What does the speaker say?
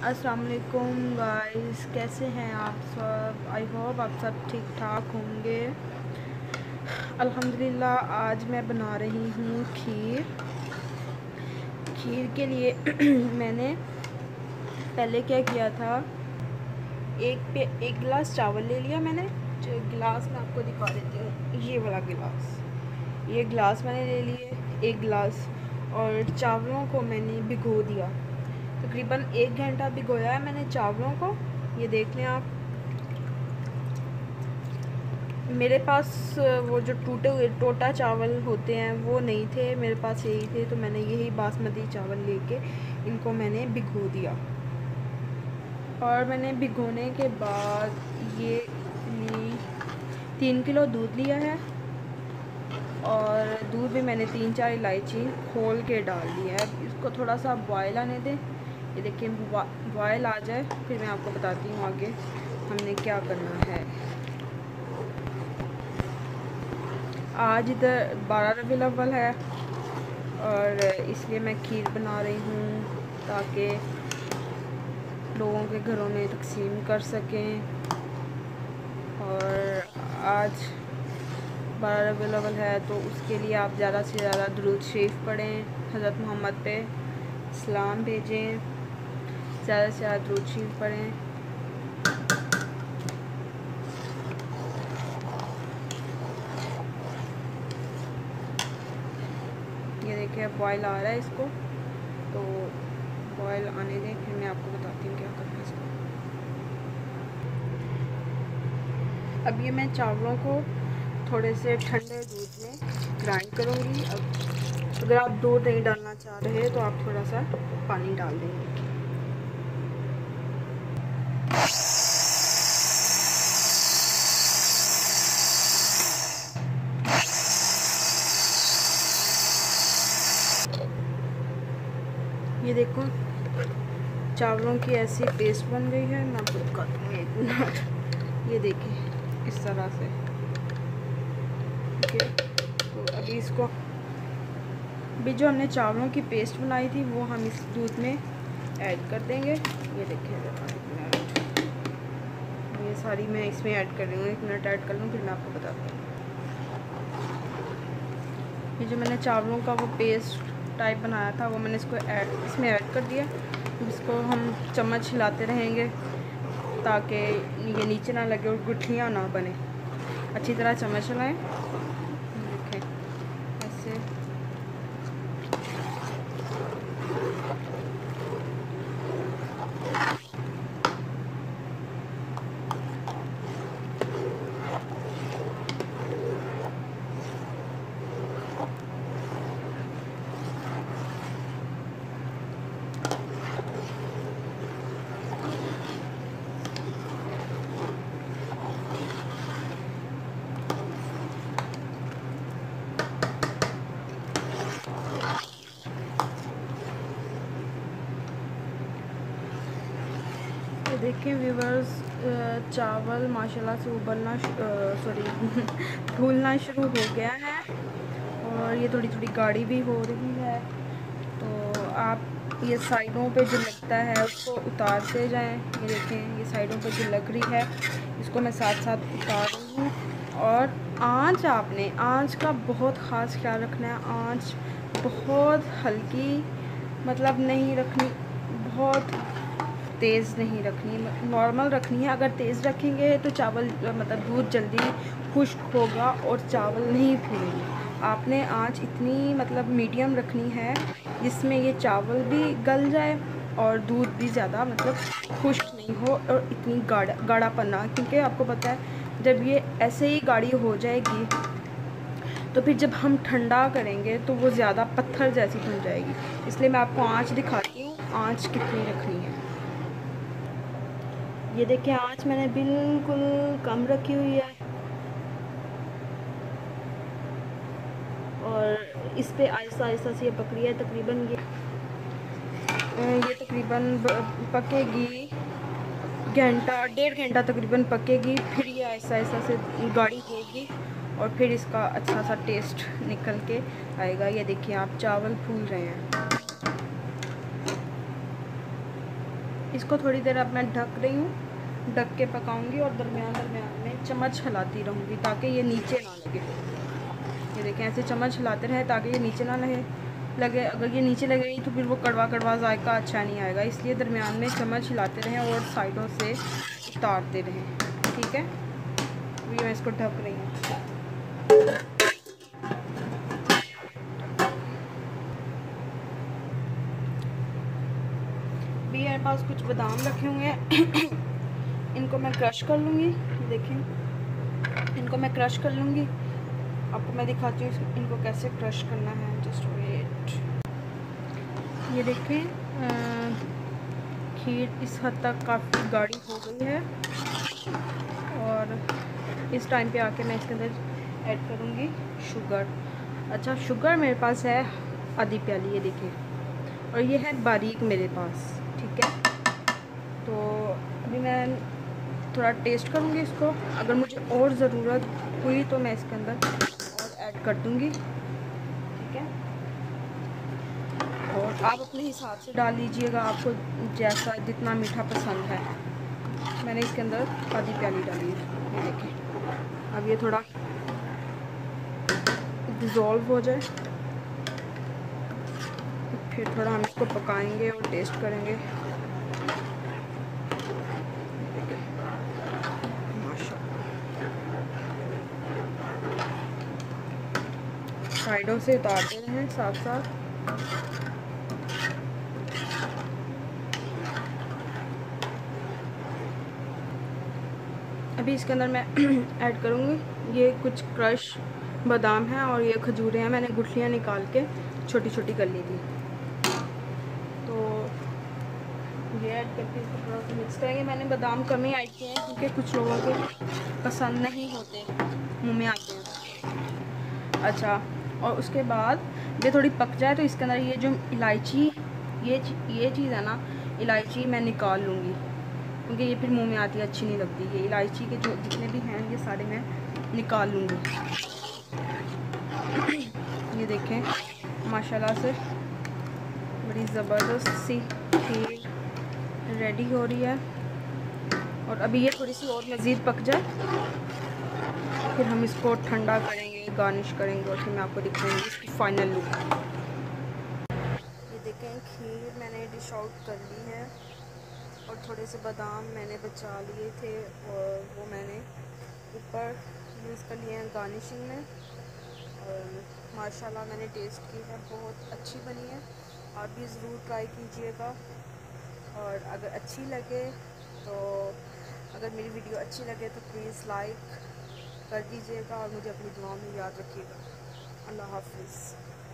अस्सलाम वालेकुम गाइस, कैसे हैं आप सब। आई होप आप सब ठीक ठाक होंगे। अल्हम्दुलिल्लाह आज मैं बना रही हूँ खीर। खीर के लिए मैंने पहले क्या किया था, एक गिलास चावल ले लिया मैंने। जो गिलास मैं आपको दिखा देती हूँ, ये वाला गिलास, ये गिलास मैंने ले लिए, एक गिलास। और चावलों को मैंने भिगो दिया, तकरीबन 1 घंटा भिगोया है मैंने चावलों को। ये देख लें आप। मेरे पास वो जो टूटे हुए टोटा चावल होते हैं वो नहीं थे, मेरे पास यही थे, तो मैंने यही बासमती चावल लेके इनको मैंने भिगो दिया। और मैंने भिगोने के बाद ये 3 किलो दूध लिया है, और दूध में मैंने 3-4 इलायची खोल के डाल दी है। इसको थोड़ा सा बॉयल आने दें। ये देखिए बॉयल आ जाए, फिर मैं आपको बताती हूँ आगे हमने क्या करना है। आज इधर 12 रबीउल अव्वल है, और इसलिए मैं खीर बना रही हूँ ताकि लोगों के घरों में तकसीम कर सकें। और आज 12 रबीउल अव्वल है, तो उसके लिए आप ज़्यादा से ज़्यादा दुरूद शरीफ पढ़ें, हज़रत मोहम्मद पे सलाम भेजें, ज़्यादा से ज़्यादा दुरूद शरीफ पढ़ें। ये देखिए बॉयल आ रहा है, इसको तो बॉयल आने दें, फिर मैं आपको बताती हूँ क्या करना है इसको। अब ये मैं चावलों को थोड़े से ठंडे दूध में ग्राइंड करूँगी। अब अगर आप दूध नहीं डालना चाह रहे तो आप थोड़ा सा पानी डाल देंगे। ये देखो चावलों की ऐसी पेस्ट बन गई है। मैं आपको दिखाती हूँ, 1 मिनट। ये देखिए इस तरह से। ठीक है, तो अभी इसको अभी जो हमने चावलों की पेस्ट बनाई थी वो हम इस दूध में ऐड कर देंगे। ये देखिए 1 मिनट, ये सारी मैं इसमें ऐड कर रही हूँ। 1 मिनट ऐड कर लूँ, फिर मैं आपको बताती हूँ। ये जो मैंने चावलों का वो पेस्ट टाइप बनाया था वो मैंने इसमें ऐड कर दिया। इसको हम चम्मच हिलाते रहेंगे ताकि ये नीचे ना लगे और गुठलियाँ ना बने। अच्छी तरह चम्मच हिलाएं। देखें ऐसे। देखिए व्यूवर्स, चावल माशाल्लाह से उबलना फूलना शुरू हो गया है, और ये थोड़ी थोड़ी गाढ़ी भी हो रही है। तो आप ये साइडों पे जो लगता है उसको उतारते जाएं। ये देखें ये साइडों पे जो लग रही है इसको मैं साथ साथ उतार रही हूँ। और आँच का बहुत ख़ास ख्याल रखना है। आँच बहुत हल्की मतलब नहीं रखनी, बहुत तेज़ नहीं रखनी, नॉर्मल रखनी है। अगर तेज़ रखेंगे तो चावल मतलब दूध जल्दी खुश्क होगा और चावल नहीं फूलेंगे। आपने आँच इतनी मतलब मीडियम रखनी है जिसमें ये चावल भी गल जाए और दूध भी ज़्यादा मतलब खुश्क नहीं हो और इतनी गाढ़ापन ना, क्योंकि आपको पता है जब ये ऐसे ही गाढ़ी हो जाएगी तो फिर जब हम ठंडा करेंगे तो वो ज़्यादा पत्थर जैसी बन जाएगी। इसलिए मैं आपको आँच दिखाती हूँ, आँच कितनी रखनी है। ये देखिए आँच मैंने बिल्कुल कम रखी हुई है, और इस पे आहिस्ता आहिस्ता से ये पक रही है। तकरीबन ये तकरीबन पकेगी घंटा 1.5 घंटा तकरीबन पकेगी। फिर ये आहिस्ता आहिस्ता से गाढ़ी होगी और फिर इसका अच्छा सा टेस्ट निकल के आएगा। ये देखिए आप चावल फूल रहे हैं। इसको थोड़ी देर अब मैं ढक रही हूँ, ढक के पकाऊंगी और दरमियान दरमियान में चम्मच हिलाती रहूँगी ताकि ये नीचे ना लगे। ये देखें, ऐसे चम्मच हिलाते रहे ताकि ये नीचे ना लगे। अगर ये नीचे लगेगी तो फिर वो कड़वा कड़वा जायका अच्छा नहीं आएगा, इसलिए दरमियान में चम्मच हिलाते रहें और साइडों से उतारते रहें। ठीक है, अभी मैं इसको ढक रही हूँ। अभी मेरे पास कुछ बादाम रखे हुए हैं इनको मैं क्रश कर लूँगी। देखें, इनको मैं क्रश कर लूँगी, आपको मैं दिखाती हूँ इनको कैसे क्रश करना है। Just wait. ये देखें, खीर इस हद तक काफ़ी गाढ़ी हो गई है और इस टाइम पे आके मैं इसके अंदर ऐड करूँगी शुगर। अच्छा, शुगर मेरे पास है आधी प्याली, ये देखिए, और ये है बारीक मेरे पास। ठीक है, तो अभी मैं थोड़ा टेस्ट करूँगी इसको, अगर मुझे और ज़रूरत हुई तो मैं इसके अंदर और ऐड कर दूँगी। ठीक है, और आप अपने हिसाब से डाल लीजिएगा, आपको जैसा जितना मीठा पसंद है। मैंने इसके अंदर आधी प्याली डाली है। ये देखें, अब ये थोड़ा डिज़ोल्व हो जाए, फिर थोड़ा हम इसको पकाएंगे और टेस्ट करेंगे। साइडों से उतारते रहें साथ साथ। अभी इसके अंदर मैं ऐड करूँगी ये कुछ क्रश बादाम है और ये खजूरें हैं, मैंने गुठलियाँ निकाल के छोटी छोटी कर ली थी। तो ये ऐड करके इसको थोड़ा सा मिक्स करेंगे। मैंने बादाम कम ही ऐड किए हैं क्योंकि कुछ लोगों को पसंद नहीं होते, मुँह में आते हैं। अच्छा, और उसके बाद ये थोड़ी पक जाए तो इसके अंदर ये जो इलायची, ये चीज़ है ना, इलायची मैं निकाल लूँगी क्योंकि ये फिर मुंह में आती है, अच्छी नहीं लगती। ये इलायची के जो जितने भी हैं ये सारे मैं निकाल लूँगी। ये देखें, माशाल्लाह से बड़ी ज़बरदस्त सी खीर रेडी हो रही है। और अभी ये थोड़ी सी और मज़ीद पक जाए, फिर हम इसको ठंडा करेंगे, गार्निश करेंगे और फिर मैं आपको दिखाऊंगी इसकी फ़ाइनल लुक। ये देखें, खीर मैंने डिश आउट कर ली है और थोड़े से बादाम मैंने बचा लिए थे और वो मैंने ऊपर यूज़ कर लिए हैं गार्निशिंग में। और माशाल्लाह मैंने टेस्ट की है, बहुत अच्छी बनी है। आप भी ज़रूर ट्राई कीजिएगा और अगर अच्छी लगे तो, अगर मेरी वीडियो अच्छी लगे तो प्लीज़ लाइक कर दीजिएगा और मुझे अपनी दुआ में याद रखिएगा। अल्लाह हाफ़िज़।